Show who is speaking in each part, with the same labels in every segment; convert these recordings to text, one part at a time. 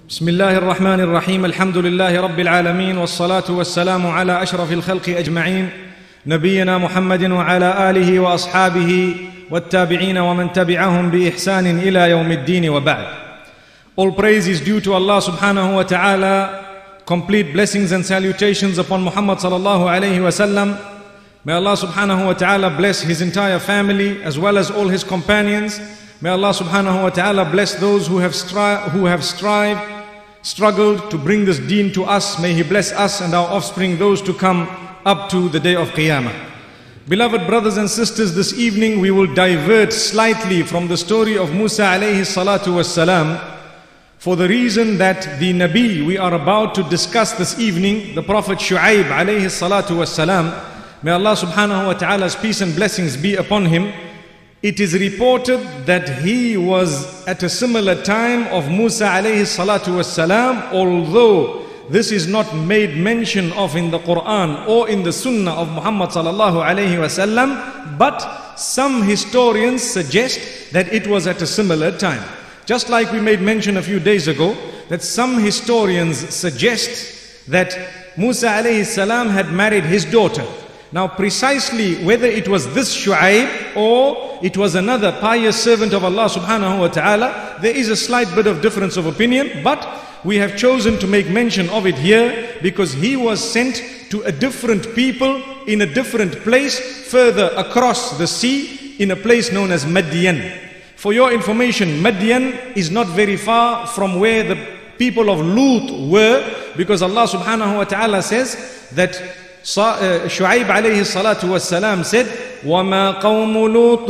Speaker 1: بسم الله الرحمن الرحيم الحمد لله رب العالمين والصلاة والسلام على أشرف الخلق أجمعين نبينا محمد وعلى آله وأصحابه والتابعين ومن تبعهم بإحسان إلى يوم الدين وبعد. All praise is due to Allah subhanahu wa ta'ala. Complete blessings and salutations upon Muhammad sallallahu alayhi wa sallam. May Allah subhanahu wa ta'ala bless his entire family as well as all his companions. May Allah subhanahu wa ta'ala bless those who have struggled to bring this deen to us. May He bless us and our offspring, those to come up to the day of Qiyamah. Beloved brothers and sisters, this evening we will divert slightly from the story of Musa alayhi salatu wassalam, for the reason that the Nabi we are about to discuss this evening, the Prophet Shoaib alayhi salatu wassalam, may Allah subhanahu wa ta'ala's peace and blessings be upon him. It is reported that he was at a similar time of Musa alayhi salatu wassalam, although this is not made mention of in the Quran or in the Sunnah of Muhammad sallallahu alayhi wasallam, but some historians suggest that it was at a similar time. Just like we made mention a few days ago, that some historians suggest that Musa alayhi salam had married his daughter. Now precisely whether it was this Shoaib or it was another pious servant of Allah subhanahu wa ta'ala, there is a slight bit of difference of opinion, but we have chosen to make mention of it here because he was sent to a different people in a different place further across the sea in a place known as Madian. For your information, Madian is not very far from where the people of Lut were, because Allah subhanahu wa ta'ala says that Shoaib alayhi salatu wassalam said, وَمَا قَوْمُ لُوطٍ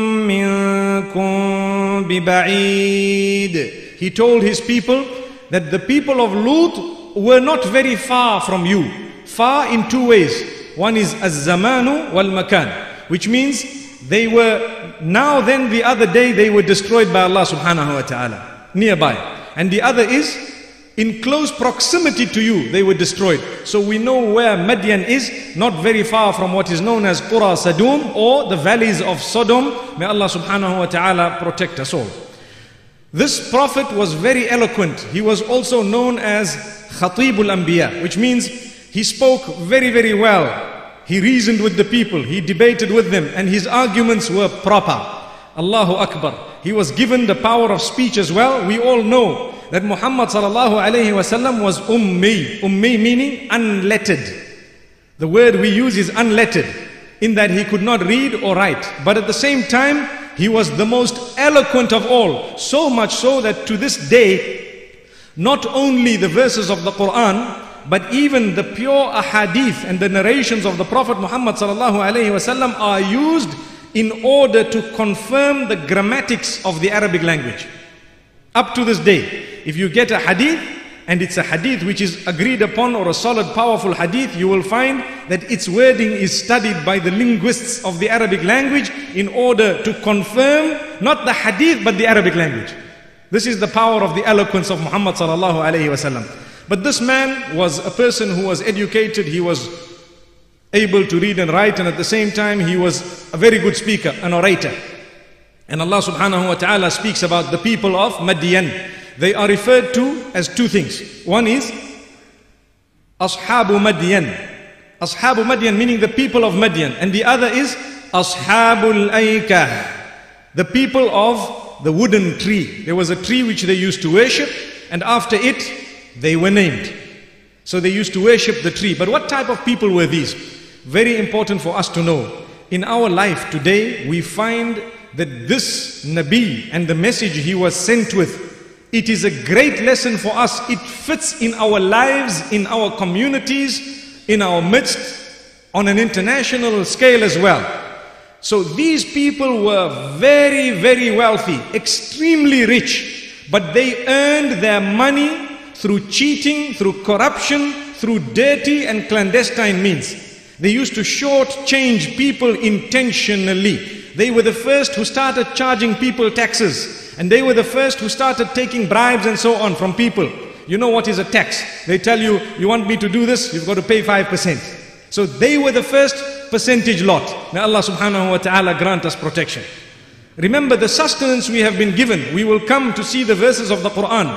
Speaker 1: مِّنكُمْ بِبَعِيدٍ. He told his people that the people of Lut were not very far from you. Far in two ways. One is az-zamanu wal-makan, which means they were, now then the other day they were destroyed by Allah subhanahu wa ta'ala, nearby. And the other is, in close proximity to you, they were destroyed. So we know where Madian is, not very far from what is known as Qura Sadum or the valleys of Sodom. May Allah subhanahu wa ta'ala protect us all. This prophet was very eloquent. He was also known as Khatibul Anbiya, which means he spoke very, very well. He reasoned with the people, he debated with them, and his arguments were proper. Allahu Akbar. He was given the power of speech as well. We all know that Muhammad sallallahu alayhi wasallam was ummi. Ummi meaning unlettered. The word we use is unlettered, in that he could not read or write. But at the same time, he was the most eloquent of all. So much so that to this day, not only the verses of the Quran, but even the pure ahadith and the narrations of the Prophet Muhammad sallallahu alayhi wasallam are used in order to confirm the grammatics of the Arabic language. Up to this day, if you get a hadith and it's a hadith which is agreed upon or a solid powerful hadith, you will find that its wording is studied by the linguists of the Arabic language in order to confirm not the hadith but the Arabic language. This is the power of the eloquence of Muhammad sallallahu alayhi wasallam. But this man was a person who was educated, he was able to read and write, and at the same time he was a very good speaker, an orator. And Allah subhanahu wa ta'ala speaks about the people of Madian. They are referred to as two things. One is Ashabu Madian. Ashabu Madian meaning the people of Madian. And the other is Ashabul Aikah, the people of the wooden tree. There was a tree which they used to worship, and after it they were named. So they used to worship the tree. But what type of people were these? Very important for us to know. In our life today, we find that this Nabi and the message he was sent with, it is a great lesson for us. It fits in our lives, in our communities, in our midst, on an international scale as well. So these people were very, very wealthy, extremely rich, but they earned their money through cheating, through corruption, through dirty and clandestine means. They used to shortchange people intentionally. They were the first who started charging people taxes. And they were the first who started taking bribes and so on from people. You know what is a tax? They tell you, you want me to do this, you've got to pay 5%. So they were the first percentage lot. May Allah subhanahu wa ta'ala grant us protection. Remember the sustenance we have been given. We will come to see the verses of the Quran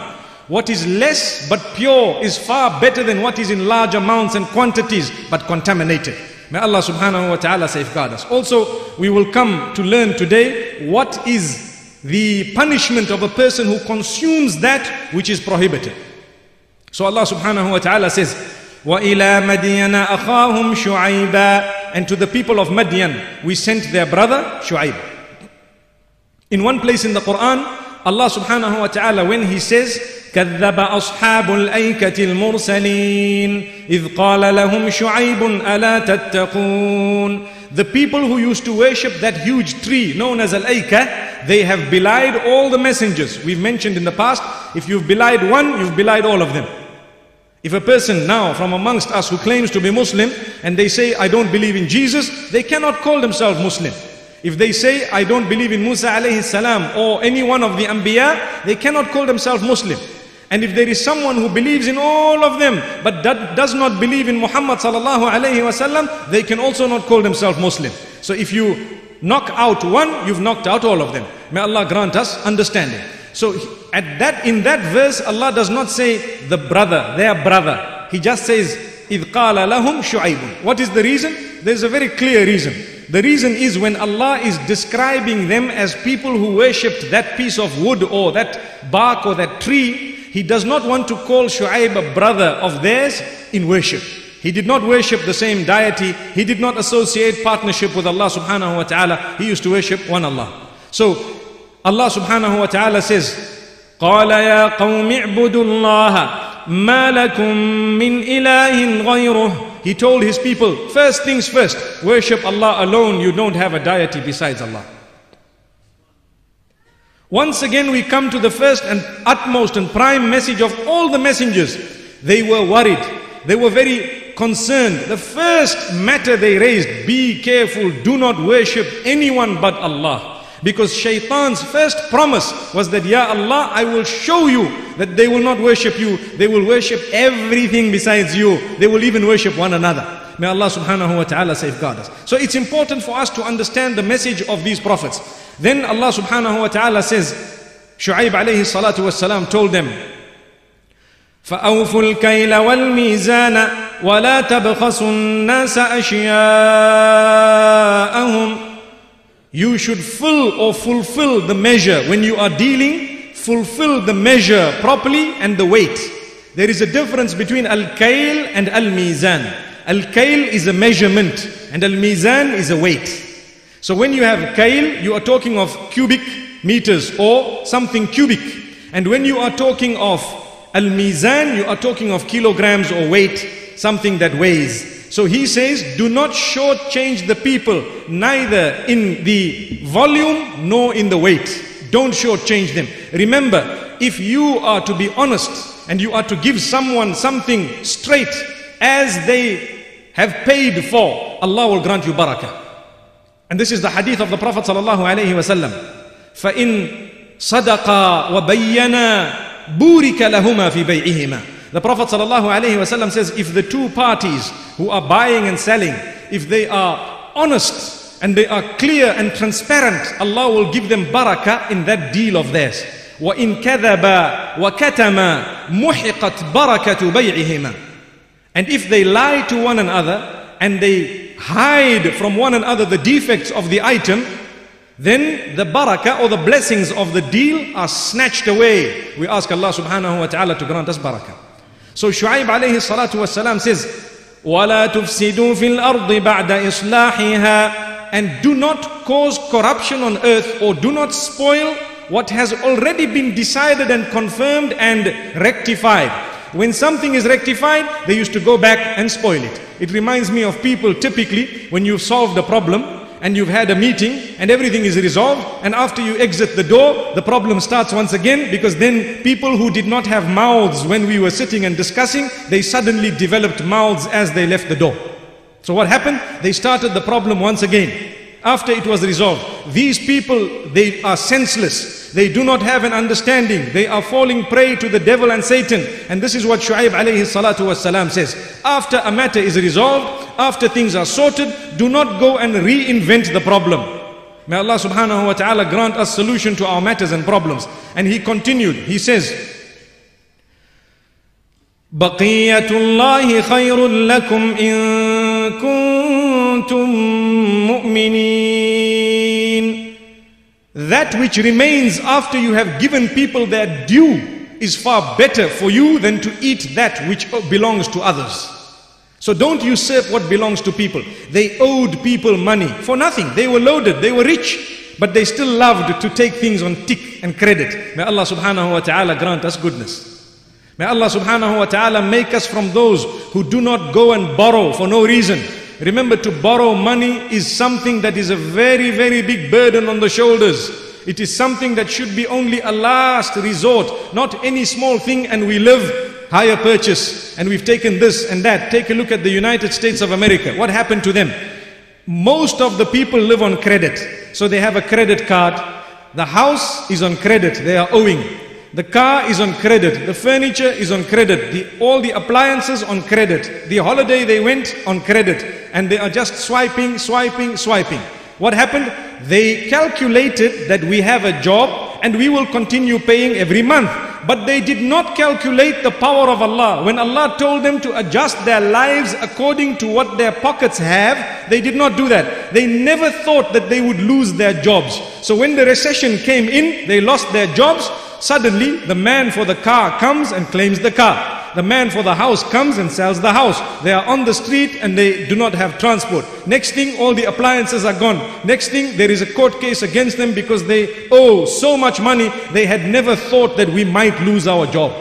Speaker 1: What is less but pure is far better than what is in large amounts and quantities but contaminated. May Allah subhanahu wa ta'ala safeguard us. Also, we will come to learn today what is the punishment of a person who consumes that which is prohibited. So Allah subhanahu wa ta'ala says, وَإِلَى مَدْيَنَ أَخَاهُمْ شُعَيْبًا, and to the people of Madian we sent their brother Shoaib. In one place in the Quran, Allah subhanahu wa ta'ala, when He says, كذب أصحاب الأيكة المرسلين إذ قال لهم شعيب ألا تتقون. The people who used to worship that huge tree known as Al-Aika, they have belied all the messengers. We've mentioned in the past, if you've belied one, you've belied all of them. If a person now from amongst us who claims to be Muslim and they say, I don't believe in Jesus, they cannot call themselves Muslim. If they say, I don't believe in Musa alayhi salam or any one of the Anbiya, they cannot call themselves Muslim. And if there is someone who believes in all of them but does not believe in Muhammad sallallahu alayhi wasallam, they can also not call themselves Muslim. So if you knock out one, you've knocked out all of them. May Allah grant us understanding. So in that verse, Allah does not say the brother, their brother. He just says, إِذْ قَالَ لَهُمْ شُعَيْبٌ. What is the reason? There's a very clear reason. The reason is when Allah is describing them as people who worshipped that piece of wood or that bark or that tree, He does not want to call Shoaib a brother of theirs in worship. He did not worship the same deity. He did not associate partnership with Allah subhanahu wa ta'ala. He used to worship one Allah. So Allah subhanahu wa ta'ala says, قَالَ يَا قَوْمِ اعْبُدُوا اللَّهَ مَا لَكُمْ مِنْ إِلَهٍ غَيْرُهُ. He told his people, first things first, worship Allah alone. You don't have a deity besides Allah. Once again we come to the first and utmost and prime message of all the messengers. They were worried. They were very concerned. The first matter they raised, be careful, do not worship anyone but Allah. Because Shaitan's first promise was that, Ya Allah, I will show you that they will not worship you. They will worship everything besides you. They will even worship one another. May Allah subhanahu wa ta'ala safeguard us. So it's important for us to understand the message of these prophets. Then Allah subhanahu wa ta'ala says, Shoaib alayhi salatu wassalam told them, فَأَوْفُوا الْكَيْلَ وَالْمِيزَانَ وَلَا تَبْخَسُوا النَّاسَ أَشْيَاءَهُمْ. You should fill or fulfill the measure. When you are dealing, fulfill the measure properly and the weight. There is a difference between al-kail and al-mizan. Al-kail is a measurement and al-mizan is a weight. So when you have kail, you are talking of cubic meters or something cubic. And when you are talking of al-mizan, you are talking of kilograms or weight, something that weighs. So he says, do not shortchange the people, neither in the volume nor in the weight. Don't shortchange them. Remember, if you are to be honest and you are to give someone something straight as they have paid for, Allah will grant you barakah. And this is the hadith of the Prophet sallallahu alaihi wasallam. فَإِن صَدَقَا وَبَيَّنَا بُورِكَ لَهُمَا فِي بَيْعِهِمَا. The Prophet sallallahu alaihi wasallam says, if the two parties who are buying and selling, if they are honest and they are clear and transparent, Allah will give them barakah in that deal of theirs. وَإِن كَذَبَا وَكَتَمَا مُحِقَتْ بَرَكَةُ بَيْعِهِمَا. And if they lie to one another and they hide from one another the defects of the item, then the barakah or the blessings of the deal are snatched away. We ask Allah subhanahu wa ta'ala to grant us barakah. So Shoaib alayhi salatu wasalam says, وَلَا تُفْسِدُوا فِي الْأَرْضِ بَعْدَ إِصْلَاحِهَا. And do not cause corruption on earth, or do not spoil what has already been decided and confirmed and rectified. When something is rectified, they used to go back and spoil it. It reminds me of people typically when you've solved a problem and you've had a meeting and everything is resolved, and after you exit the door, the problem starts once again, because then people who did not have mouths when we were sitting and discussing, they suddenly developed mouths as they left the door. So what happened? They started the problem once again after it was resolved. These people, they are senseless. They do not have an understanding. They are falling prey to the devil and Satan. And this is what Shoaib alayhi salatu wasalam says. After a matter is resolved, after things are sorted, do not go and reinvent the problem. May Allah subhanahu wa ta'ala grant us solution to our matters and problems. And he continued, he says, بقية الله خير لكم إن كنتم مؤمنين. That which remains after you have given people their due is far better for you than to eat that which belongs to others. So don't usurp what belongs to people. They owed people money for nothing. They were loaded, they were rich, but they still loved to take things on tick and credit. May Allah subhanahu wa ta'ala grant us goodness. May Allah subhanahu wa ta'ala make us from those who do not go and borrow for no reason. Remember, to borrow money is something that is a very, very big burden on the shoulders. It is something that should be only a last resort, not any small thing, and we live hire purchase and we've taken this and that. Take a look at the United States of America. What happened to them? Most of the people live on credit. So they have a credit card. The house is on credit. They are owing. The car is on credit. The furniture is on credit. All the appliances on credit. The holiday they went on credit. And they are just swiping. What happened? They calculated that we have a job and we will continue paying every month. But they did not calculate the power of Allah. When Allah told them to adjust their lives according to what their pockets have, they did not do that. They never thought that they would lose their jobs. So when the recession came in, they lost their jobs. Suddenly, the man for the car comes and claims the car. The man for the house comes and sells the house. They are on the street and they do not have transport. Next thing, all the appliances are gone. Next thing, there is a court case against them because they owe so much money. They had never thought that we might lose our job.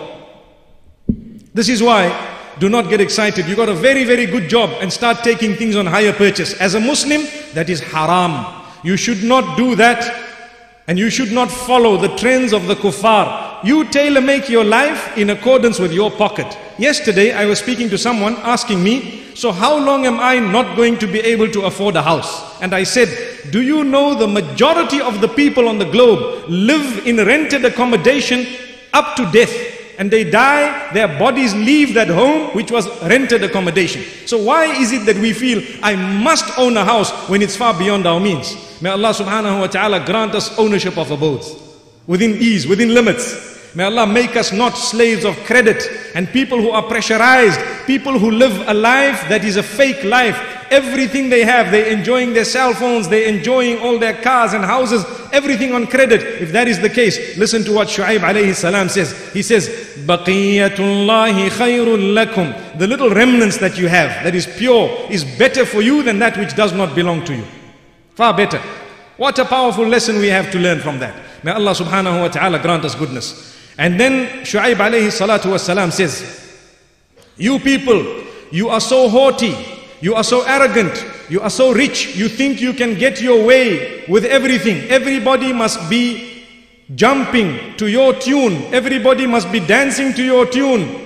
Speaker 1: This is why, do not get excited. You got a very, very good job and start taking things on hire purchase. As a Muslim, that is haram. You should not do that. And you should not follow the trends of the kuffar. You tailor-make your life in accordance with your pocket. Yesterday, I was speaking to someone asking me, so how long am I not going to be able to afford a house? And I said, do you know the majority of the people on the globe live in rented accommodation up to death? And they die, their bodies leave that home which was rented accommodation. So why is it that we feel I must own a house when it's far beyond our means? May Allah subhanahu wa ta'ala grant us ownership of abodes within ease, within limits. May Allah make us not slaves of credit and people who are pressurized, people who live a life that is a fake life. Everything they have, they're enjoying their cell phones, they're enjoying all their cars and houses, everything on credit. If that is the case, listen to what Shoaib alayhi salam says. He says, Baqiyatullahi khayrun lakum. The little remnants that you have, that is pure, is better for you than that which does not belong to you. Far better. What a powerful lesson we have to learn from that. May Allah subhanahu wa ta'ala grant us goodness. And then Shoaib alayhi salatu wasalam says, you people, you are so haughty, you are so arrogant, you are so rich, you think you can get your way with everything. Everybody must be jumping to your tune. Everybody must be dancing to your tune.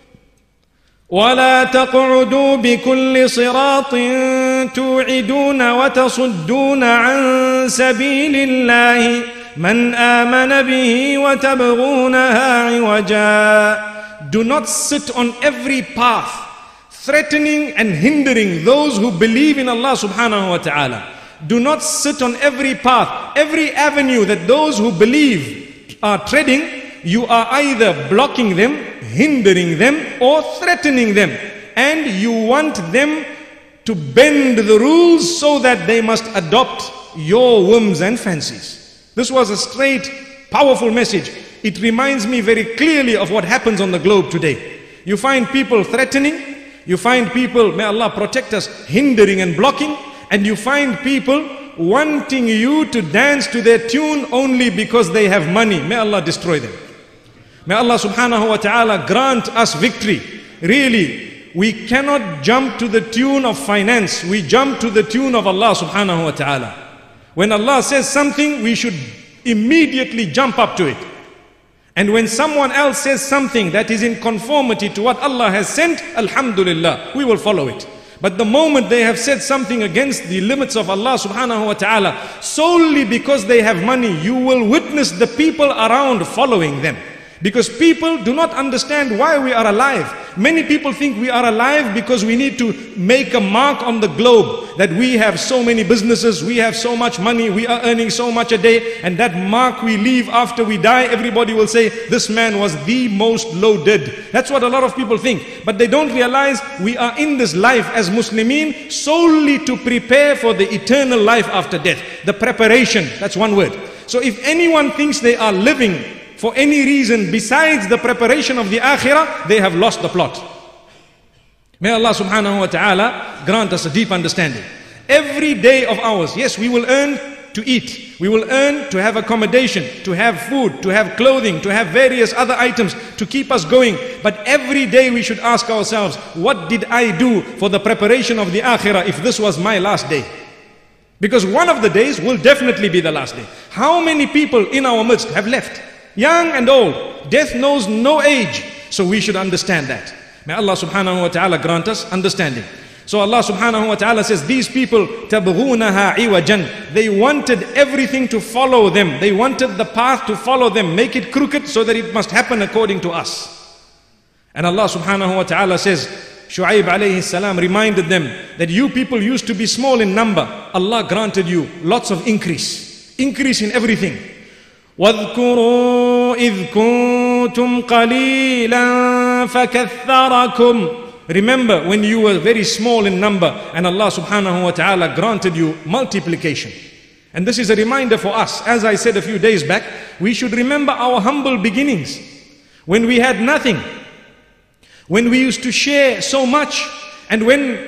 Speaker 1: وَلَا تَقْعُدُوا بِكُلِّ صِرَاطٍ تُوعِدُونَ وَتَصُدُّونَ عَنْ سَبِيلِ اللَّهِ مَنْ آمَنَ بِهِ وَتَبْغُونَهَا عِوَجًا. Do not sit on every path, threatening and hindering those who believe in Allah subhanahu wa ta'ala. Do not sit on every path, every avenue that those who believe are treading. You are either blocking them, hindering them, or threatening them. And you want them to bend the rules so that they must adopt your whims and fancies. This was a straight, powerful message. It reminds me very clearly of what happens on the globe today. You find people threatening, you find people, may Allah protect us, hindering and blocking, and you find people wanting you to dance to their tune only because they have money. May Allah destroy them. May Allah subhanahu wa ta'ala grant us victory. Really, we cannot jump to the tune of finance. We jump to the tune of Allah subhanahu wa ta'ala. When Allah says something, we should immediately jump up to it. And when someone else says something that is in conformity to what Allah has sent, alhamdulillah, we will follow it. But the moment they have said something against the limits of Allah subhanahu wa ta'ala, solely because they have money, you will witness the people around following them. Because people do not understand why we are alive. Many people think we are alive because we need to make a mark on the globe. that we have so many businesses, we have so much money, we are earning so much a day, and that mark we leave after we die, everybody will say, this man was the most loaded. That's what a lot of people think. But they don't realize we are in this life as Muslimin solely to prepare for the eternal life after death. The preparation, that's one word. So if anyone thinks they are living for any reason besides the preparation of the akhirah, they have lost the plot. May Allah subhanahu wa ta'ala grant us a deep understanding. Every day of ours, yes, we will earn to eat. We will earn to have accommodation, to have food, to have clothing, to have various other items to keep us going. But every day we should ask ourselves, what did I do for the preparation of the akhirah if this was my last day? Because one of the days will definitely be the last day. How many people in our midst have left? Young and old. Death knows no age. So we should understand that. May Allah subhanahu wa ta'ala grant us understanding. So Allah subhanahu wa ta'ala says, these people, تَبْغُونَهَا عِوَجًا, they wanted everything to follow them. They wanted the path to follow them, make it crooked so that it must happen according to us. And Allah subhanahu wa ta'ala says, Shoaib alayhi salam reminded them that you people used to be small in number. Allah granted you lots of increase. Increase in everything. وَاذْكُرُوا إِذْ كُنْتُمْ قَلِيلًا فَكَثَّرَكُمْ. Remember when you were very small in number and Allah subhanahu wa ta'ala granted you multiplication. And this is a reminder for us. As I said a few days back, we should remember our humble beginnings. When we had nothing. When we used to share so much. And when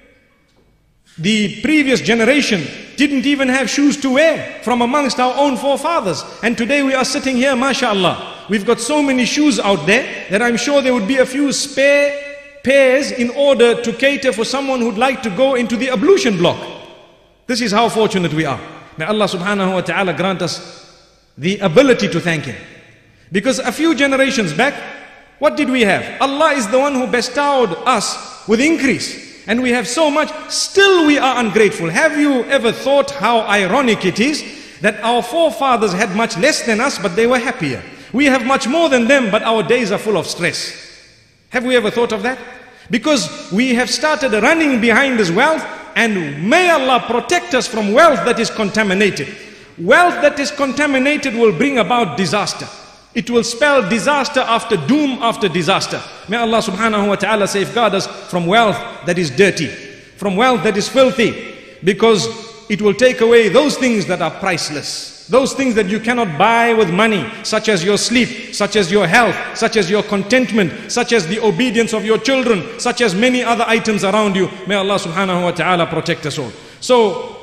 Speaker 1: the previous generation didn't even have shoes to wear from amongst our own forefathers. And today we are sitting here, mashallah. We've got so many shoes out there that I'm sure there would be a few spare pairs in order to cater for someone who'd like to go into the ablution block. This is how fortunate we are. May Allah subhanahu wa ta'ala grant us the ability to thank Him. Because a few generations back, what did we have? Allah is the one who bestowed us with increase. And we have so much, still we are ungrateful. Have you ever thought how ironic it is that our forefathers had much less than us, but they were happier? We have much more than them, but our days are full of stress. Have we ever thought of that? Because we have started running behind this wealth, and may Allah protect us from wealth that is contaminated. Wealth that is contaminated will bring about disaster. It will spell disaster after doom after disaster. May Allah subhanahu wa ta'ala safeguard us from wealth that is dirty, from wealth that is filthy, because it will take away those things that are priceless. Those things that you cannot buy with money, such as your sleep, such as your health, such as your contentment, such as the obedience of your children, such as many other items around you. May Allah subhanahu wa ta'ala protect us all. So,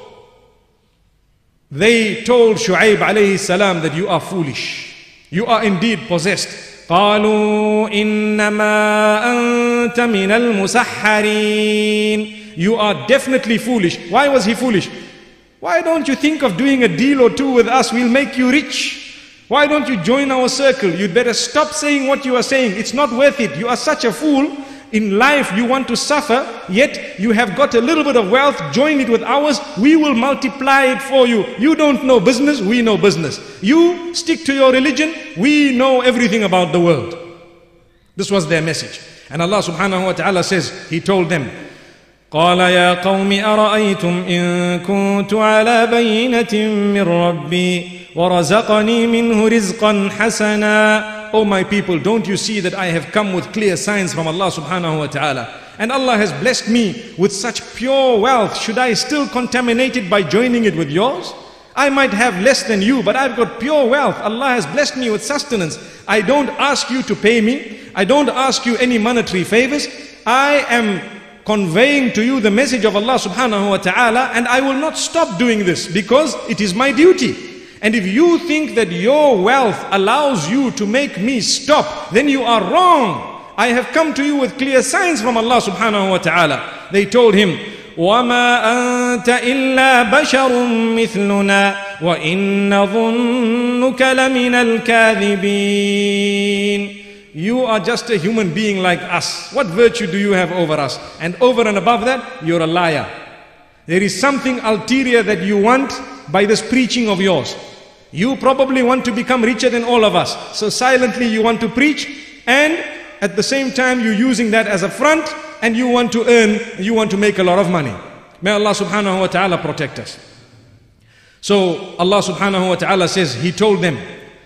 Speaker 1: they told Shoaib alayhi salam that you are foolish. You are indeed possessed. قَالُوا إِنَّمَا أَنْتَ مِنَ الْمُسَحَّرِينَ. You are definitely foolish. Why was he foolish? Why don't you think of doing a deal or two with us? We'll make you rich. Why don't you join our circle? You'd better stop saying what you are saying. It's not worth it. You are such a fool. In life you want to suffer, yet you have got a little bit of wealth. Join it with ours. We will multiply it for you. You don't know business. We know business. You stick to your religion. We know everything about the world. This was their message. And Allah subhanahu wa ta'ala says, He told them, قال يا قوم أرأيتم إن كنت على بينة من ربي ورزقني منه رزقا حسنا. Oh my people, don't you see that I have come with clear signs from Allah subhanahu wa ta'ala? And Allah has blessed me with such pure wealth. Should I still contaminate it by joining it with yours? I might have less than you, but I've got pure wealth. Allah has blessed me with sustenance. I don't ask you to pay me. I don't ask you any monetary favors. I am conveying to you the message of Allah subhanahu wa ta'ala, and I will not stop doing this because it is my duty. And if you think that your wealth allows you to make me stop, then you are wrong. I have come to you with clear signs from Allah subhanahu wa ta'ala. They told him, وَمَا أَنْتَ إِلَّا بَشَرٌ مِثْلُنَا وَإِنَّ ظُنُّكَ لَمِنَ الْكَاذِبِينَ. You are just a human being like us. What virtue do you have over us? And over and above that, you're a liar. There is something ulterior that you want by this preaching of yours. You probably want to become richer than all of us. So silently you want to preach, and at the same time you're using that as a front, and you want to earn, you want to make a lot of money. May Allah subhanahu wa ta'ala protect us. So Allah subhanahu wa ta'ala says, He told them,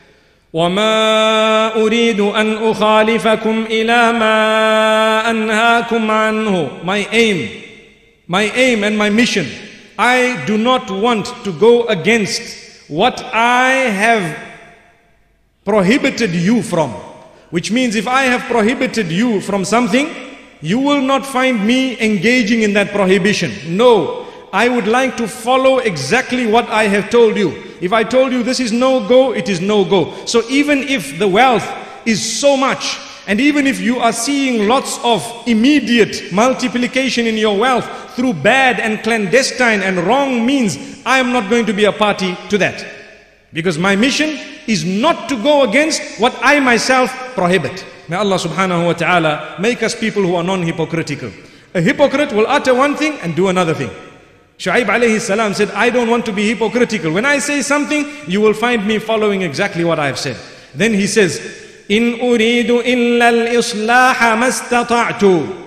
Speaker 1: وَمَا أُرِيدُ أَنْ أُخَالِفَكُمْ إِلَى مَا أَنْهَاكُمْ عَنْهُ. My aim and my mission, I do not want to go against what I have prohibited you from. Which means if I have prohibited you from something, you will not find me engaging in that prohibition. No, I would like to follow exactly what I have told you. If I told you this is no go, it is no go. So even if the wealth is so much, and even if you are seeing lots of immediate multiplication in your wealth through bad and clandestine and wrong means, I am not going to be a party to that. Because my mission is not to go against what I myself prohibit. May Allah subhanahu wa ta'ala make us people who are non-hypocritical. A hypocrite will utter one thing and do another thing. Shoaib alayhi salam said, I don't want to be hypocritical. When I say something, you will find me following exactly what I have said. Then he says, In uridu illa al-islaha mastata'tu.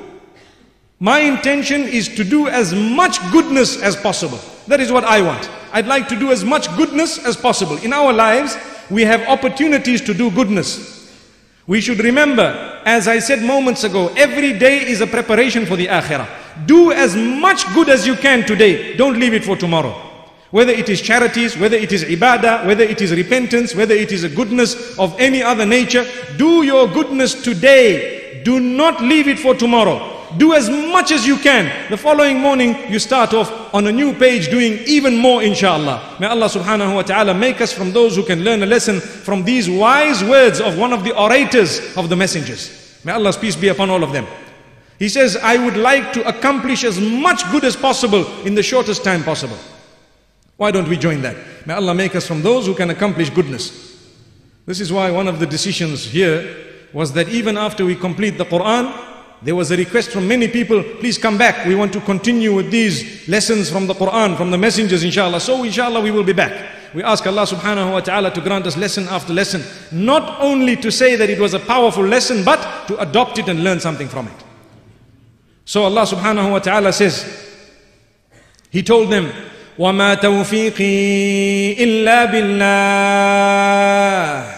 Speaker 1: My intention is to do as much goodness as possible. That is what I want. I'd like to do as much goodness as possible. In our lives, we have opportunities to do goodness. We should remember, as I said moments ago, every day is a preparation for the akhirah. Do as much good as you can today. Don't leave it for tomorrow. Whether it is charities, whether it is ibadah, whether it is repentance, whether it is a goodness of any other nature, do your goodness today. Do not leave it for tomorrow. Do as much as you can. The following morning, you start off on a new page doing even more, inshallah. May Allah subhanahu wa ta'ala make us from those who can learn a lesson from these wise words of one of the orators of the messengers. May Allah's peace be upon all of them. He says, I would like to accomplish as much good as possible in the shortest time possible. Why don't we join that? May Allah make us from those who can accomplish goodness. This is why one of the decisions here was that even after we complete the Quran, there was a request from many people, please come back. We want to continue with these lessons from the Quran, from the messengers, inshallah. So inshallah we will be back. We ask Allah subhanahu wa ta'ala to grant us lesson after lesson. Not only to say that it was a powerful lesson, but to adopt it and learn something from it. So Allah subhanahu wa ta'ala says, He told them, وَمَا تَوْفِيقِي إِلَّا بِاللَّهِ.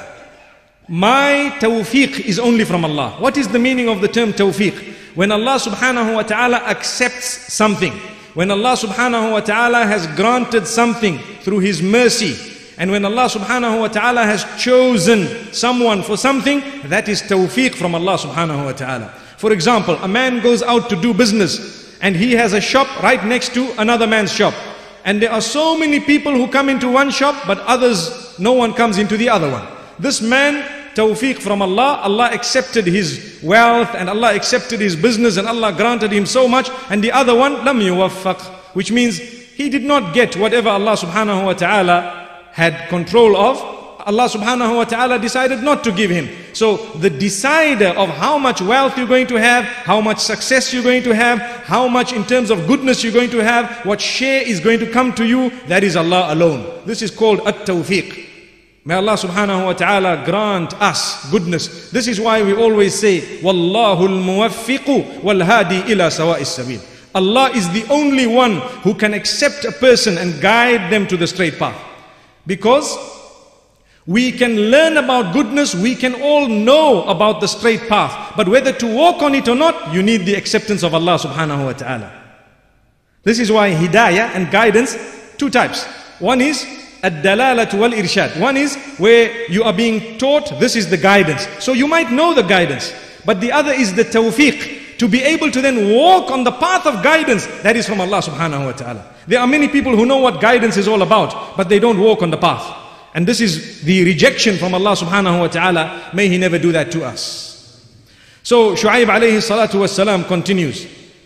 Speaker 1: My tawfiq is only from Allah. What is the meaning of the term tawfiq? When Allah subhanahu wa ta'ala accepts something, when Allah subhanahu wa ta'ala has granted something through His mercy, and when Allah subhanahu wa ta'ala has chosen someone for something, that is tawfiq from Allah subhanahu wa ta'ala. For example, a man goes out to do business and he has a shop right next to another man's shop. And there are so many people who come into one shop, but others, no one comes into the other one. This man, tawfiq from Allah, Allah accepted his wealth and Allah accepted his business and Allah granted him so much, and the other one, lam yuwaffaq, which means he did not get whatever Allah subhanahu wa ta'ala had control of. Allah subhanahu wa ta'ala decided not to give him. So the decider of how much wealth you're going to have, how much success you're going to have, how much in terms of goodness you're going to have, what share is going to come to you, that is Allah alone. This is called at-tawfiq. May Allah subhanahu wa ta'ala grant us goodness. This is why we always say, Wallahu al-muwaffiqu wal-hadi ila sawa'is sabil. Allah is the only one who can accept a person and guide them to the straight path. Because we can learn about goodness, we can all know about the straight path. But whether to walk on it or not, you need the acceptance of Allah subhanahu wa ta'ala. This is why hidayah and guidance, two types. One is ad-dalalatu wal-irshad. One is where you are being taught, this is the guidance. So you might know the guidance. But the other is the tawfiq, to be able to then walk on the path of guidance. That is from Allah subhanahu wa ta'ala. There are many people who know what guidance is all about, but they don't walk on the path. And this is the rejection from Allah subhanahu wa ta'ala. May He never do that to us. So Shoaib alayhi salatu wassalam continues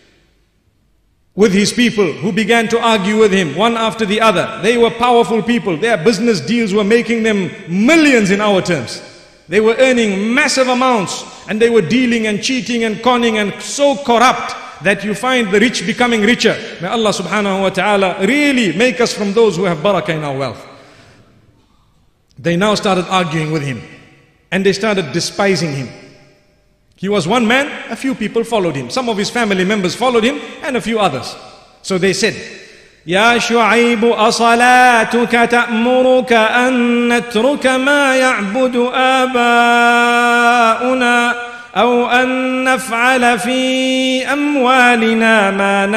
Speaker 1: with his people who began to argue with him one after the other. They were powerful people. Their business deals were making them millions in our terms. They were earning massive amounts and they were dealing and cheating and conning and so corrupt that you find the rich becoming richer. May Allah subhanahu wa ta'ala really make us from those who have barakah in our wealth. They now started arguing with him and they started despising him. He was one man, a few people followed him. Some of his family members followed him and a few others. So they said, يا شعيب أصلاتك تأمرك أن نترك ما يعبد آباؤنا أو أن نفعل في أموالنا ما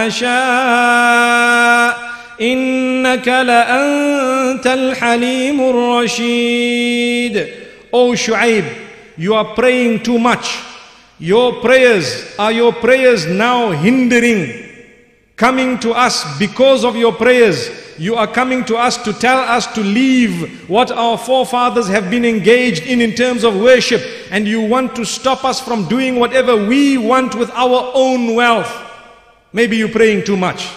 Speaker 1: نشاء إنك لأنت الحليم الرشيد. O Shoaib, you are praying too much. Your prayers now hindering coming to us? Because of your prayers, you are coming to us to tell us to leave what our forefathers have been engaged in terms of worship, and you want to stop us from doing whatever we want with our own wealth. Maybe you're praying too much.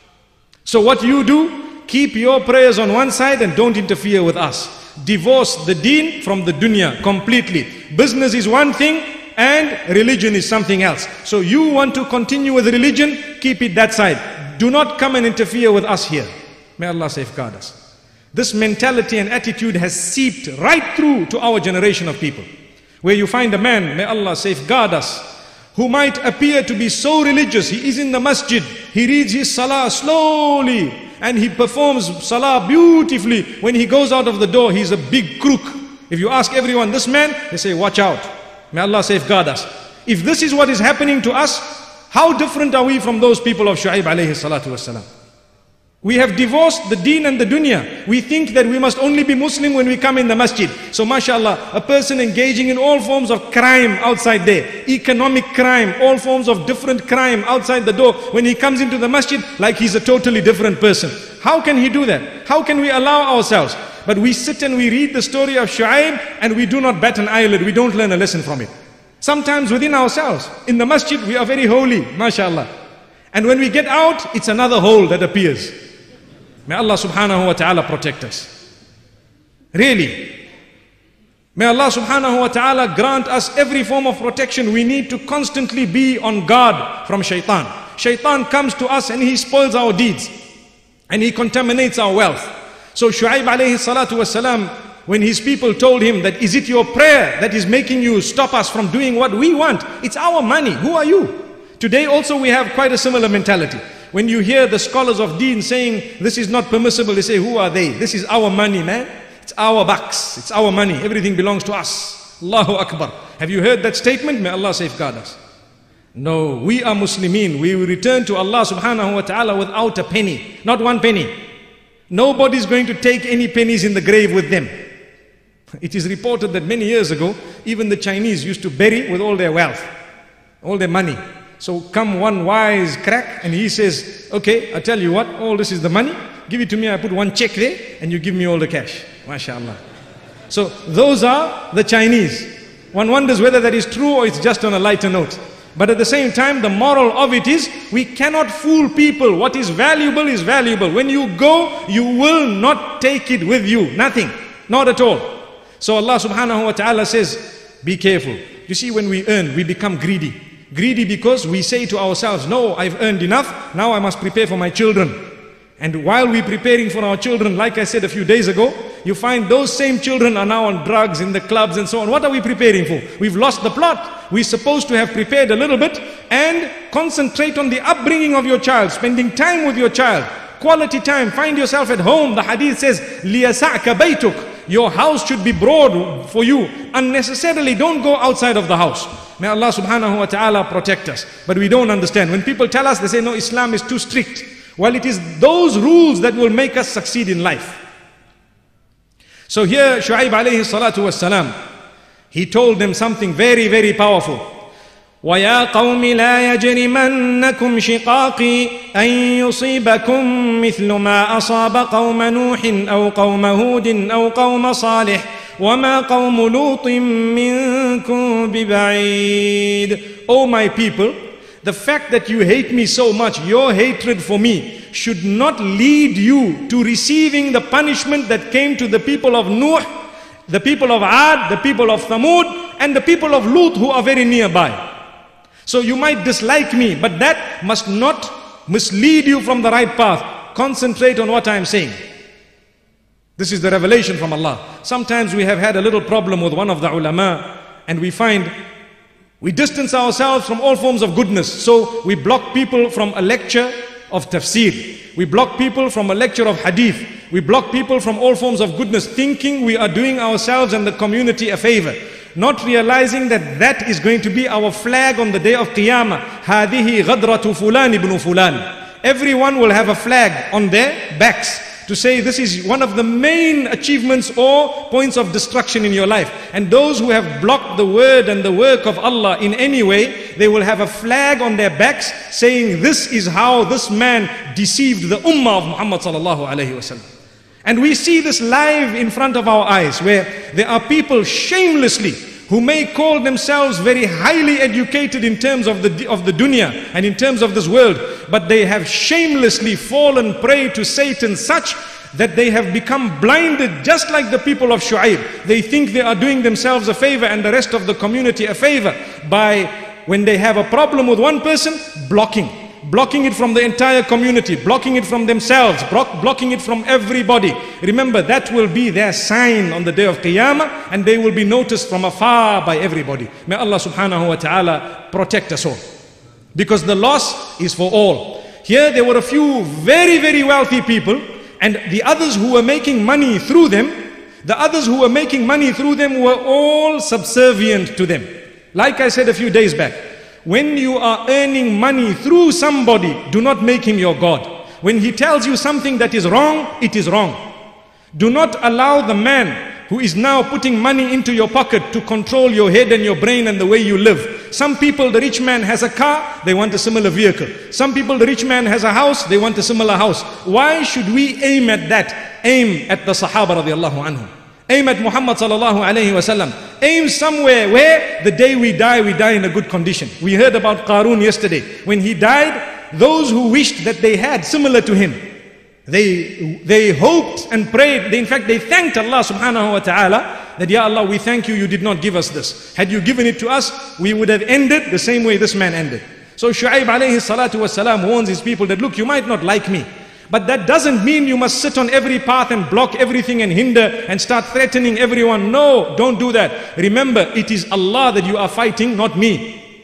Speaker 1: So what you do, keep your prayers on one side and don't interfere with us. Divorce the deen from the dunya completely. Business is one thing and religion is something else. So you want to continue with religion, keep it that side. Do not come and interfere with us here. May Allah safeguard us. This mentality and attitude has seeped right through to our generation of people, where you find a man, may Allah safeguard us, who might appear to be so religious. He is in the masjid, he reads his salah slowly, and he performs salah beautifully. When he goes out of the door, he's a big crook. If you ask everyone, this man, they say, watch out. May Allah safeguard us. If this is what is happening to us, how different are we from those people of Shoaib alayhi salatu wasalam? We have divorced the deen and the dunya. We think that we must only be Muslim when we come in the masjid. So mashallah, a person engaging in all forms of crime outside there, economic crime, all forms of different crime outside the door, when he comes into the masjid, like he's a totally different person. How can he do that? How can we allow ourselves? But we sit and we read the story of Shoaib and we do not bat an eyelid. We don't learn a lesson from it. Sometimes within ourselves, in the masjid, we are very holy, mashallah. And when we get out, it's another hole that appears. May Allah subhanahu wa ta'ala protect us. Really. May Allah subhanahu wa ta'ala grant us every form of protection. We need to constantly be on guard from shaitan. Shaitan comes to us and he spoils our deeds. And he contaminates our wealth. So Shoaib alayhi salatu wasalam, when his people told him that, is it your prayer that is making you stop us from doing what we want? It's our money. Who are you? Today also we have quite a similar mentality. When you hear the scholars of deen saying this is not permissible, they say, who are they? This is our money, man. It's our bucks. It's our money. Everything belongs to us. Allahu Akbar. Have you heard that statement? May Allah safeguard us. No, we are Muslimin. We will return to Allah subhanahu wa ta'ala without a penny. Not one penny. Nobody's going to take any pennies in the grave with them. It is reported that many years ago, even the Chinese used to bury with all their wealth, all their money. So come one wise crack and he says, okay, I tell you what, all this is the money, give it to me, I put one check there and you give me all the cash. MashaAllah. So those are the Chinese. One wonders whether that is true or it's just on a lighter note. But at the same time, the moral of it is, we cannot fool people. What is valuable is valuable. When you go, you will not take it with you. Nothing. Not at all. So Allah subhanahu wa ta'ala says, be careful. You see, when we earn, we become greedy. Greedy because we say to ourselves, no, I've earned enough, now I must prepare for my children. And while we're preparing for our children, like I said a few days ago, you find those same children are now on drugs, in the clubs and so on. What are we preparing for? We've lost the plot. We're supposed to have prepared a little bit and concentrate on the upbringing of your child, spending time with your child, quality time. Find yourself at home. The hadith says, لِيَسَعْكَ بَيْتُكَ. Your house should be broad for you. Unnecessarily, don't go outside of the house. May Allah subhanahu wa ta'ala protect us. But we don't understand. When people tell us, they say, no, Islam is too strict. Well, it is those rules that will make us succeed in life. So here, Shoaib alayhi salatu wassalam, he told them something very, very powerful. وَيَا قَوْمِ لَا يَجْرِمَنَّكُمْ شِقَاقِي أَن يُصِيبَكُمْ مِثْلُ مَا أَصَابَ قَوْمَ نُوحٍ أَوْ قَوْمَ هُودٍ أَوْ قَوْمَ صَالِحٍ وَمَا قَوْمُ لُوطٍ مِّنكُمْ بِبَعِيدٍ. O my people, the fact that you hate me so much, your hatred for me, should not lead you to receiving the punishment that came to the people of Nuh, the people of Ad, the people of Thamud, and the people of Lut who are very nearby. So you might dislike me, but that must not mislead you from the right path. Concentrate on what I am saying. This is the revelation from Allah. Sometimes we have had a little problem with one of the ulama, and we find we distance ourselves from all forms of goodness. So we block people from a lecture of tafsir. We block people from a lecture of hadith. We block people from all forms of goodness, thinking we are doing ourselves and the community a favor, not realizing that that is going to be our flag on the day of Qiyamah. هَذِهِ غَدْرَةُ فُلَانِ ibn fulan. Everyone will have a flag on their backs to say this is one of the main achievements or points of destruction in your life. And those who have blocked the word and the work of Allah in any way, they will have a flag on their backs saying this is how this man deceived the ummah of Muhammad sallallahu alaihi wasallam. And we see this live in front of our eyes, where there are people shamelessly who may call themselves very highly educated in terms of the dunya and in terms of this world, but they have shamelessly fallen prey to Satan such that they have become blinded, just like the people of Shoaib. They think they are doing themselves a favor and the rest of the community a favor by, when they have a problem with one person, blocking it from the entire community, blocking it from themselves, blocking it from everybody. Remember, that will be their sign on the day of Qiyamah, and they will be noticed from afar by everybody. May Allah subhanahu wa ta'ala protect us all, because the loss is for all. Here there were a few very, very wealthy people, and the others who were making money through them, were all subservient to them. Like I said a few days back, when you are earning money through somebody, do not make him your God. When he tells you something that is wrong, it is wrong. Do not allow the man who is now putting money into your pocket to control your head and your brain and the way you live. Some people, the rich man has a car, they want a similar vehicle. Some people, the rich man has a house, they want a similar house. Why should we aim at that? Aim at the Sahaba radiallahu anhum. Aim at Muhammad sallallahu alayhi wasallam. Aim somewhere where the day we die in a good condition. We heard about Qarun yesterday. When he died, those who wished that they had similar to him, they hoped and prayed. In fact, they thanked Allah subhanahu wa ta'ala that, Ya Allah, we thank you, you did not give us this. Had you given it to us, we would have ended the same way this man ended. So Shoaib alayhi salatu wasalam warns his people that, look, you might not like me, but that doesn't mean you must sit on every path and block everything and hinder and start threatening everyone. No, don't do that. Remember, it is Allah that you are fighting, not me.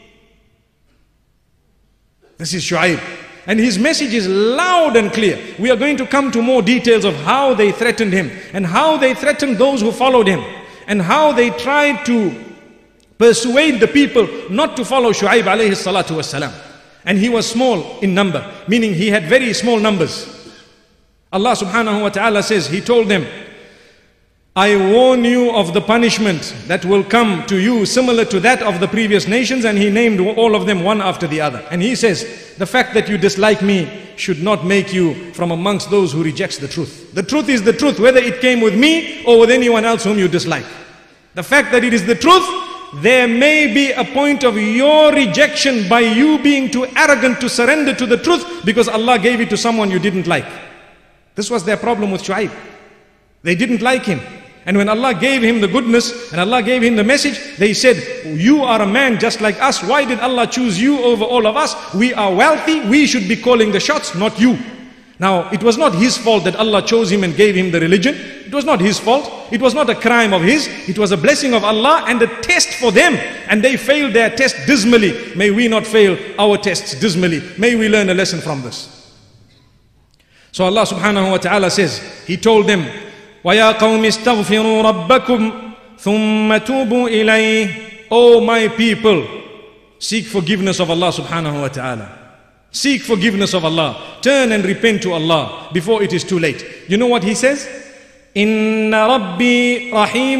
Speaker 1: This is Shoaib. And his message is loud and clear. We are going to come to more details of how they threatened him and how they threatened those who followed him and how they tried to persuade the people not to follow Shoaib alayhi salatu wasalam. And he was small in number, meaning he had very small numbers. Allah subhanahu wa ta'ala says, he told them, I warn you of the punishment that will come to you similar to that of the previous nations. And he named all of them one after the other. And he says, the fact that you dislike me should not make you from amongst those who rejects the truth. The truth is the truth, whether it came with me or with anyone else whom you dislike. The fact that it is the truth, there may be a point of your rejection by you being too arrogant to surrender to the truth because Allah gave it to someone you didn't like. This was their problem with Shoaib. They didn't like him. And when Allah gave him the goodness and Allah gave him the message, they said, you are a man just like us. Why did Allah choose you over all of us? We are wealthy. We should be calling the shots, not you. Now, it was not his fault that Allah chose him and gave him the religion. It was not his fault. It was not a crime of his. It was a blessing of Allah and a test for them. And they failed their test dismally. May we not fail our tests dismally. May we learn a lesson from this. So Allah subhanahu wa ta'ala says, he told them, وَيَا قَوْمِ اسْتَغْفِرُوا رَبَّكُمْ ثُمَّ تُوبُوا إِلَيْهِ. O my people, seek forgiveness of Allah subhanahu wa ta'ala. Seek forgiveness of Allah. Turn and repent to Allah before it is too late. You know what he says? إِنَّ رَبِّي رَحِيمٌ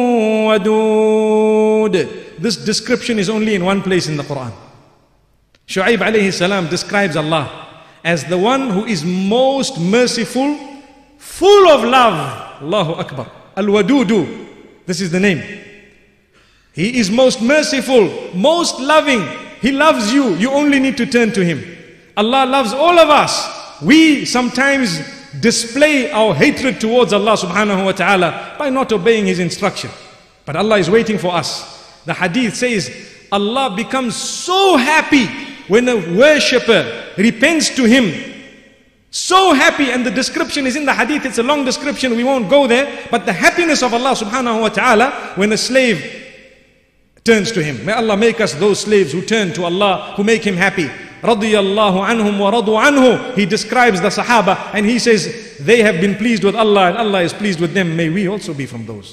Speaker 1: وَدُودٌ. This description is only in one place in the Quran. Shoaib alayhi salam describes Allah as the one who is most merciful, full of love. Allahu Akbar. Al-Wadudu. This is the name. He is most merciful, most loving. He loves you. You only need to turn to him. Allah loves all of us. We sometimes display our hatred towards Allah subhanahu wa ta'ala by not obeying his instruction. But Allah is waiting for us. The hadith says, Allah becomes so happy when a worshipper repents to him. So happy, and the description is in the hadith. It's a long description, we won't go there. But the happiness of Allah subhanahu wa ta'ala when a slave turns to him. May Allah make us those slaves who turn to Allah, who make him happy. radiyallahu anhum wa radu anhu. He describes the Sahaba and he says, they have been pleased with Allah and Allah is pleased with them. May we also be from those.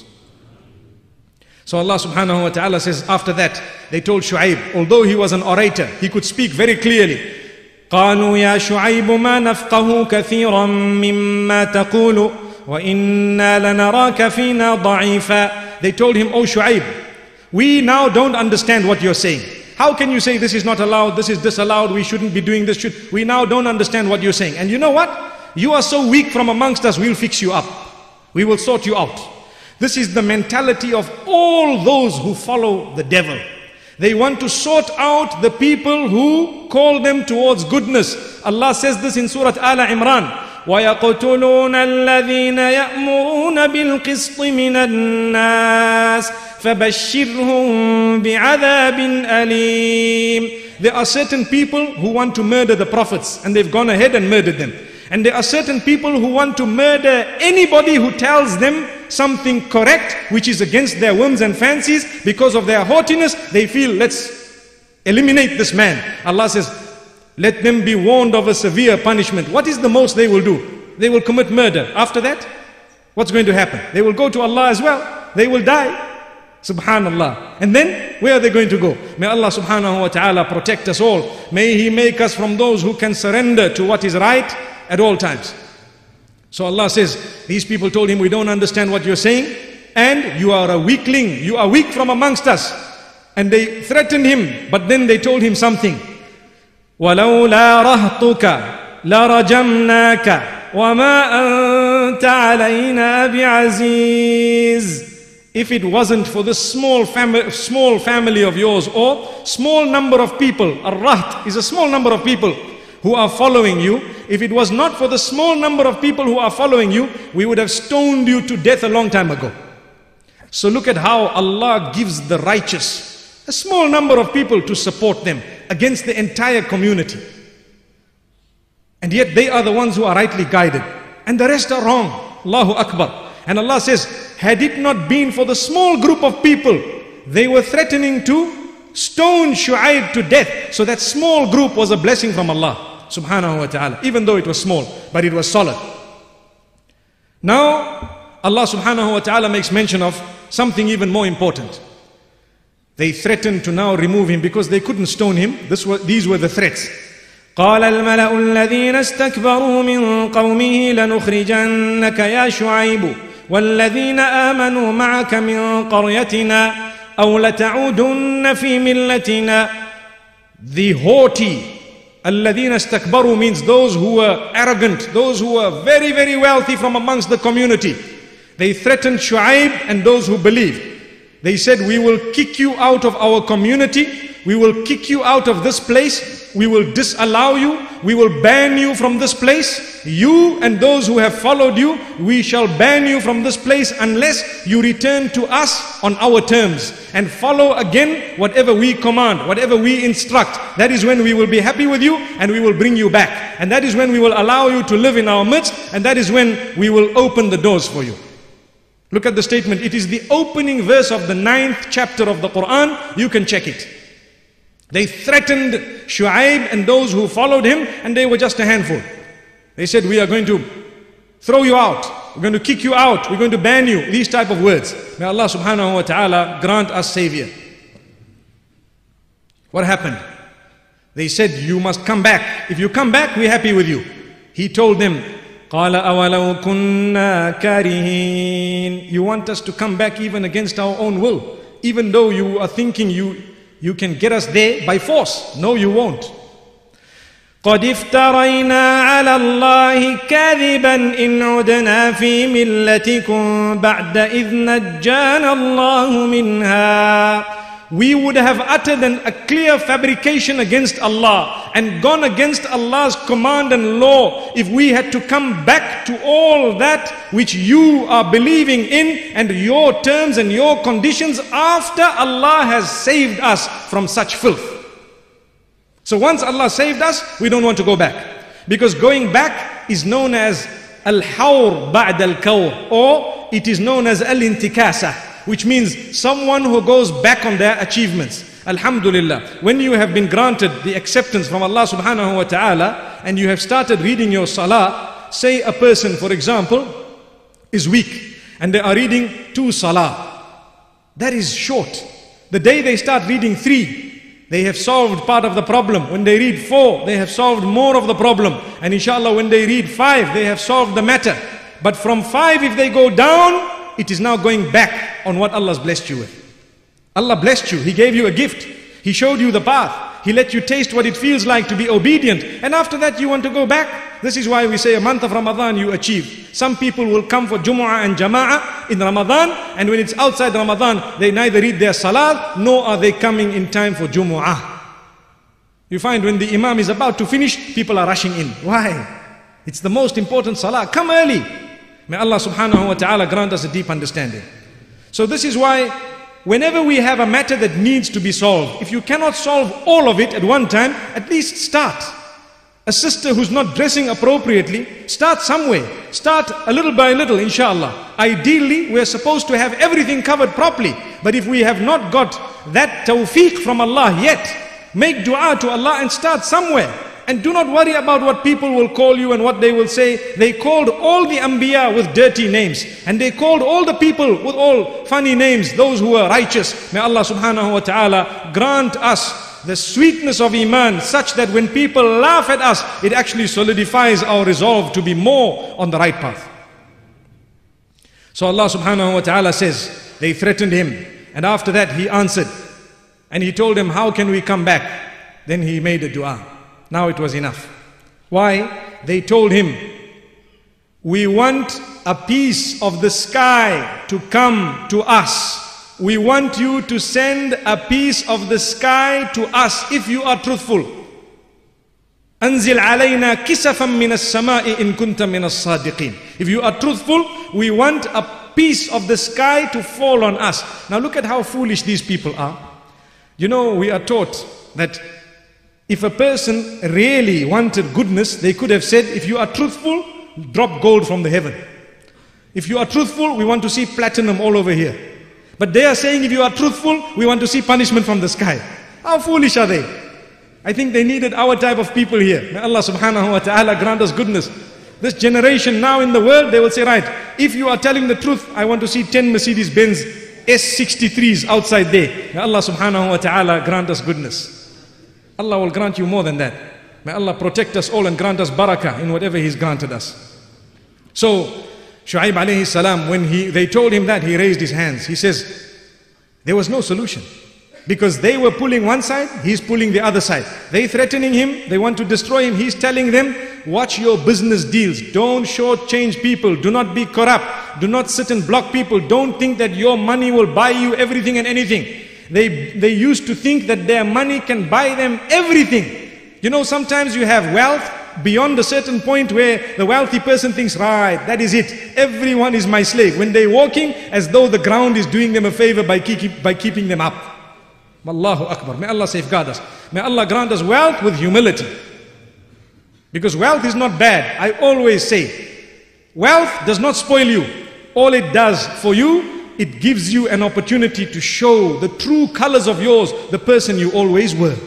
Speaker 1: So Allah subhanahu wa ta'ala says, after that, they told Shoaib, although he was an orator, he could speak very clearly. قالوا يا شعيب ما نفقه كثيرا مما تقول وإنا لنراك فينا ضعيفا. They told him, oh Shoaib, we now don't understand what you're saying. How can you say this is not allowed, this is disallowed, we shouldn't be doing this? We now don't understand what you're saying. And you know what? You are so weak from amongst us, we'll fix you up. We will sort you out. This is the mentality of all those who follow the devil. They want to sort out the people who call them towards goodness. Allah says this in Surah Al Imran. وَيَقْتُلُونَ الَّذِينَ يَأْمُرُونَ بِالْقِسْطِ مِنَ النَّاسِ فَبَشِّرْهُمْ بِعَذَابٍ أَلِيمٍ. There are certain people who want to murder the prophets and they've gone ahead and murdered them. And there are certain people who want to murder anybody who tells them something correct which is against their whims and fancies. Because of their haughtiness, they feel, let's eliminate this man. Allah says, let them be warned of a severe punishment. What is the most they will do? They will commit murder. After that, what's going to happen? They will go to Allah as well. They will die. Subhanallah. And then, where are they going to go? May Allah subhanahu wa ta'ala protect us all. May He make us from those who can surrender to what is right at all times. So Allah says, these people told him, we don't understand what you're saying, and you are a weakling, you are weak from amongst us. And they threatened him, but then they told him something. وَلَوْلَا رَهْطُكَ لَرَجَمْنَاكَ وَمَا أَنْتَ عَلَيْنَا بِعَزِيزٍ. If it wasn't for this small family of yours, or small number of people, ar-raht is a small number of people who are following you. If it was not for the small number of people who are following you, we would have stoned you to death a long time ago. So look at how Allah gives the righteous a small number of people to support them against the entire community. And yet they are the ones who are rightly guided. And the rest are wrong. Allahu Akbar. And Allah says, had it not been for the small group of people, they were threatening to stone Shoaib to death. So that small group was a blessing from Allah subhanahu wa ta'ala, even though it was small, but it was solid. Now, Allah subhanahu wa ta'ala makes mention of something even more important. They threatened to now remove him because they couldn't stone him. These were the threats. قال الملأ الذين استكبروا من قومه لنخرجنك يا شعيب والذين آمنوا معك من قريتنا أو لتعودن في ملتنا. The haughty, الذين استكبروا means those who were arrogant, those who were very, very wealthy from amongst the community. They threatened Shoaib and those who believed. They said, we will kick you out of our community, we will kick you out of this place, we will disallow you, we will ban you from this place. You and those who have followed you, we shall ban you from this place unless you return to us on our terms and follow again whatever we command, whatever we instruct. That is when we will be happy with you and we will bring you back. And that is when we will allow you to live in our midst, and that is when we will open the doors for you. Look at the statement. It is the opening verse of the 9th chapter of the Quran. You can check it. They threatened Shoaib and those who followed him, and they were just a handful. They said, we are going to throw you out, we're going to kick you out, we're going to ban you. These type of words. May Allah subhanahu wa ta'ala grant us savior. What happened? They said, you must come back. If you come back, we're happy with you. He told them, قَالَ أَوَلَوْ كُنَّا كَارِهِينَ. You want us to come back even against our own will, even though you are thinking you can get us there by force. No, you won't. قَدْ افْتَرَيْنَا عَلَى اللَّهِ كَذِبًا إِنْ عُدْنَا فِي مِلَّتِكُمْ بَعْدَ إِذْ نَجَّانَا اللَّهُ مِنْهَا. We would have uttered a clear fabrication against Allah and gone against Allah's command and law if we had to come back to all that which you are believing in and your terms and your conditions after Allah has saved us from such filth. So once Allah saved us, we don't want to go back, because going back is known as al-hawr ba'd al-kawr, or it is known as al-intikasa, which means someone who goes back on their achievements. Alhamdulillah, when you have been granted the acceptance from Allah subhanahu wa ta'ala and you have started reading your salah, say a person, for example, is weak and they are reading 2 salah. That is short. The day they start reading 3, they have solved part of the problem. When they read 4, they have solved more of the problem. And inshallah, when they read 5, they have solved the matter. But from 5, if they go down, it is now going back on what Allah has blessed you with. Allah blessed you. He gave you a gift. He showed you the path. He let you taste what it feels like to be obedient. And after that, you want to go back. This is why we say a month of Ramadan you achieve. Some people will come for Jumu'ah and Jama'ah in Ramadan, and when it's outside Ramadan, they neither read their Salat, nor are they coming in time for Jumu'ah. You find when the Imam is about to finish, people are rushing in. Why? It's the most important Salah. Come early. May Allah subhanahu wa ta'ala grant us a deep understanding. So this is why whenever we have a matter that needs to be solved, if you cannot solve all of it at one time, at least start. A sister who's not dressing appropriately, start somewhere. Start a little by little, inshallah. Ideally, we're supposed to have everything covered properly. But if we have not got that tawfiq from Allah yet, make dua to Allah and start somewhere. And do not worry about what people will call you and what they will say. They called all the Anbiya with dirty names. And they called all the people with all funny names, those who were righteous. May Allah subhanahu wa ta'ala grant us the sweetness of Iman such that when people laugh at us, it actually solidifies our resolve to be more on the right path. So Allah subhanahu wa ta'ala says, they threatened him. And after that he answered. And he told them, how can we come back? Then he made a dua. Now it was enough. Why? They told him, we want a piece of the sky to come to us. We want you to send a piece of the sky to us if you are truthful. أنزل علينا كسفا من السماء إن كنت من الصادقين. If you are truthful, we want a piece of the sky to fall on us. Now look at how foolish these people are. You know, we are taught that if a person really wanted goodness, they could have said, if you are truthful, drop gold from the heaven. If you are truthful, we want to see platinum all over here. But they are saying, if you are truthful, we want to see punishment from the sky. How foolish are they? I think they needed our type of people here. May Allah subhanahu wa ta'ala grant us goodness. This generation now in the world, they will say, right, if you are telling the truth, I want to see 10 Mercedes-Benz S63s outside there. May Allah subhanahu wa ta'ala grant us goodness. Allah will grant you more than that. May Allah protect us all and grant us barakah in whatever He's granted us. So, Shoaib alayhi salam, when they told him that, he raised his hands. He says, there was no solution. Because they were pulling one side, he's pulling the other side. They threatening him, they want to destroy him. He's telling them, watch your business deals. Don't shortchange people. Do not be corrupt. Do not sit and block people. Don't think that your money will buy you everything and anything. They used to think that their money can buy them everything. You know, sometimes you have wealth beyond a certain point where the wealthy person thinks, right, that is it. Everyone is my slave. When they're walking, as though the ground is doing them a favor by keeping them up. Allahu Akbar. May Allah safeguard us. May Allah grant us wealth with humility. Because wealth is not bad. I always say, wealth does not spoil you. All it does for you, it gives you an opportunity to show the true colors of yours, the person you always were.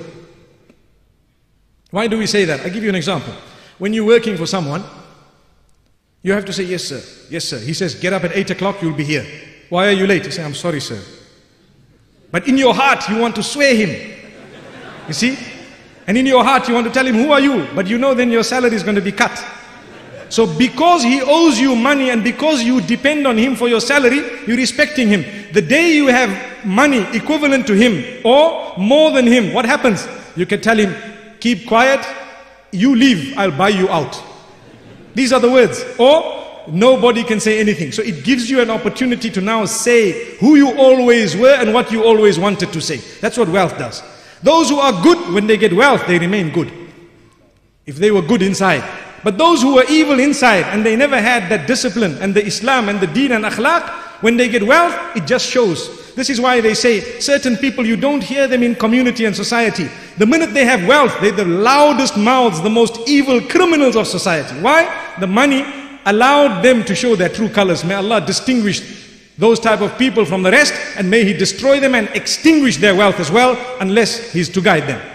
Speaker 1: Why do we say that? I'll give you an example. When you're working for someone, you have to say, yes sir, yes sir. He says, get up at 8 o'clock, you'll be here. Why are you late? You say, I'm sorry sir. But in your heart, you want to swear him. You see? And in your heart, you want to tell him, who are you? But you know then your salary is going to be cut. So because he owes you money and because you depend on him for your salary, you're respecting him. The day you have money equivalent to him or more than him, what happens? You can tell him, keep quiet, you leave, I'll buy you out. These are the words. Or nobody can say anything. So it gives you an opportunity to now say who you always were and what you always wanted to say. That's what wealth does. Those who are good, when they get wealth, they remain good. If they were good inside. But those who were evil inside and they never had that discipline and the Islam and the deen and akhlaq, when they get wealth, it just shows. This is why they say certain people, you don't hear them in community and society. The minute they have wealth, they're the loudest mouths, the most evil criminals of society. Why? The money allowed them to show their true colors. May Allah distinguish those type of people from the rest, and may He destroy them and extinguish their wealth as well, unless He's to guide them.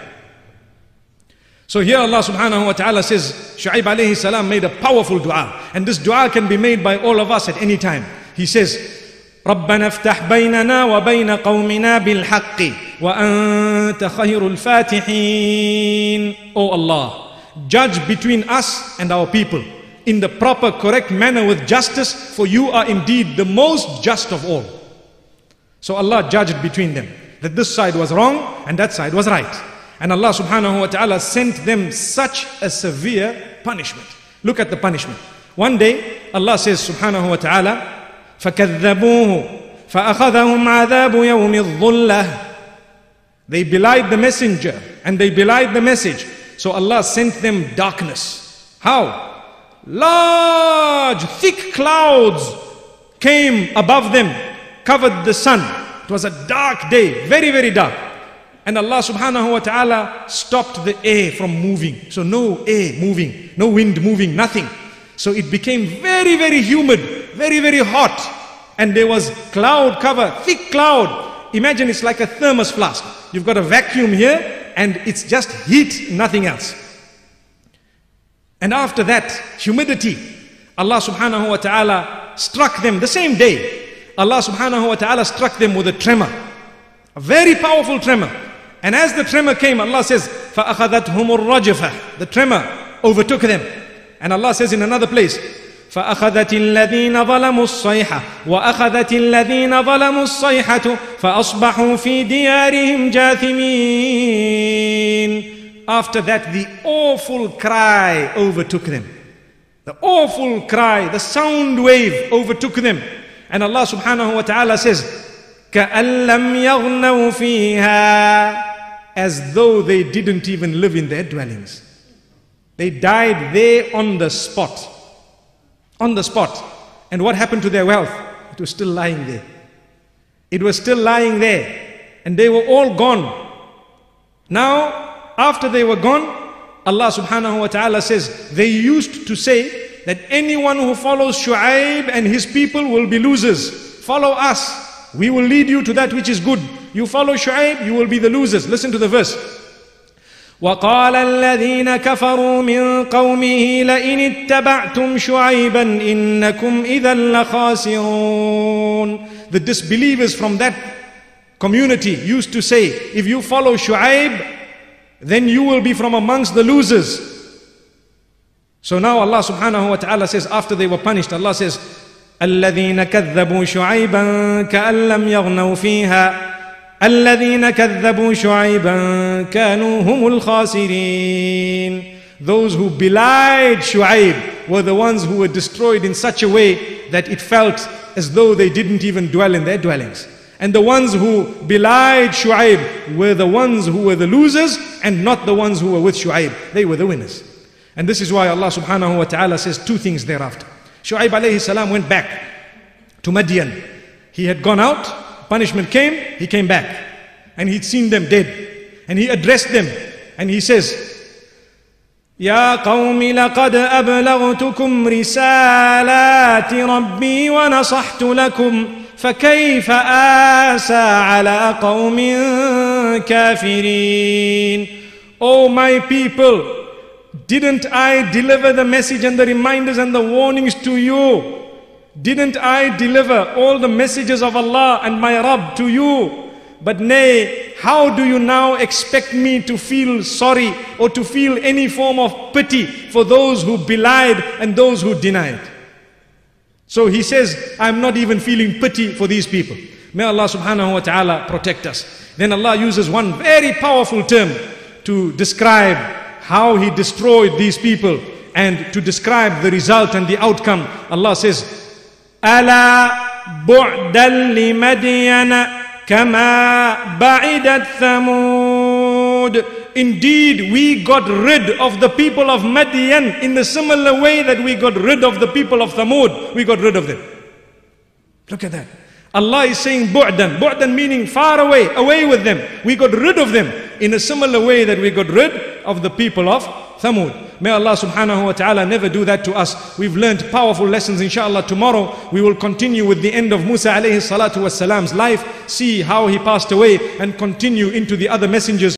Speaker 1: So here Allah subhanahu wa ta'ala says, Shoaib alayhi salam made a powerful dua, and this dua can be made by all of us at any time. He says, رَبَّنَا افْتَحْ بَيْنَنَا وَبَيْنَ قَوْمِنَا بِالْحَقِّ وَأَنْتَ خَيْرُ الْفَاتِحِينَ. O Allah, judge between us and our people in the proper, correct manner with justice, for you are indeed the most just of all. So Allah judged between them, that this side was wrong and that side was right. And Allah subhanahu wa ta'ala sent them such a severe punishment. Look at the punishment. One day, Allah says subhanahu wa ta'ala, فَكَذَّبُوهُ فَأَخَذَهُمْ عَذَابُ يَوْمِ الظُّلَّةِ. They belied the messenger and they belied the message. So Allah sent them darkness. How? Large, thick clouds came above them, covered the sun. It was a dark day, very, very dark. And Allah subhanahu wa ta'ala stopped the air from moving. So no air moving, no wind moving, nothing. So it became very, very humid, very, very hot. And there was cloud cover, thick cloud. Imagine it's like a thermos flask. You've got a vacuum here and it's just heat, nothing else. And after that, humidity, Allah subhanahu wa ta'ala struck them the same day. Allah subhanahu wa ta'ala struck them with a tremor, a very powerful tremor. And as the tremor came, Allah says, فَأَخَذَتْهُمُ الرَّجْفَةِ. The tremor overtook them. And Allah says in another place, فَأَخَذَتِ الَّذِينَ ظَلَمُوا الصَّيْحَةِ وَأَخَذَتِ الَّذِينَ ظَلَمُوا الصَّيْحَةُ فَأَصْبَحُوا فِي دِيَارِهِمْ جَاثِمِينَ. After that, the awful cry overtook them. The awful cry, the sound wave overtook them. And Allah subhanahu wa ta'ala says, كَأَن لَّمْ يَغْنَوْا فِيهَا. As though they didn't even live in their dwellings. They died there on the spot. On the spot. And what happened to their wealth? It was still lying there. It was still lying there. And they were all gone. Now, after they were gone, Allah subhanahu wa ta'ala says, they used to say that anyone who follows Shoaib and his people will be losers. Follow us. We will lead you to that which is good. You follow Shoaib, you will be the losers. Listen to the verse. وَقَالَ الَّذِينَ كَفَرُوا مِنْ قَوْمِهِ لَئِنِ اتَّبَعْتُمْ شُعَيْبًا إِنَّكُمْ إِذًا لَخَاسِرُونَ. The disbelievers from that community used to say, if you follow Shoaib, then you will be from amongst the losers. So now Allah subhanahu wa ta'ala says, after they were punished, Allah says, الَّذِينَ كَذَّبُوا شُعَيْبًا كَأَن لَّمْ يَغْنَوْا فِيهَا الَّذِينَ كَذَّبُوا شُعَيْبًا كَانُوا هُمُ الْخَاسِرِينَ. Those who belied Shoaib were the ones who were destroyed in such a way that it felt as though they didn't even dwell in their dwellings. And the ones who belied Shoaib were the ones who were the losers and not the ones who were with Shoaib. They were the winners. And this is why Allah subhanahu wa ta'ala says two things thereafter. Shoaib alayhi salam went back to Madian. He had gone out, punishment came, he came back. And he'd seen them dead. And he addressed them. And he says, يا قوم لقد أبلغتكم رسالات ربي ونصحت لكم فكيف آسى على قوم كافرين. O my people, didn't I deliver the message and the reminders and the warnings to you? Didn't I deliver all the messages of Allah and my Rabb to you? But nay, how do you now expect me to feel sorry or to feel any form of pity for those who belied and those who denied? So he says, I'm not even feeling pity for these people. May Allah subhanahu wa ta'ala protect us. Then Allah uses one very powerful term to describe how He destroyed these people and to describe the result and the outcome. Allah says, أَلَا بُعْدًا لِمَدْيَنَ كَمَا بَعِدَتْ ثَمُودَ. Indeed, we got rid of the people of Madian in the similar way that we got rid of the people of Thamud. We got rid of them. Look at that. Allah is saying bu'dan. Bu'dan meaning far away, away with them. We got rid of them in a similar way that we got rid of the people of Thamud. May Allah subhanahu wa ta'ala never do that to us. We've learned powerful lessons. Inshallah, tomorrow we will continue with the end of Musa alayhi salatu was salam's life, see how he passed away, and continue into the other messengers.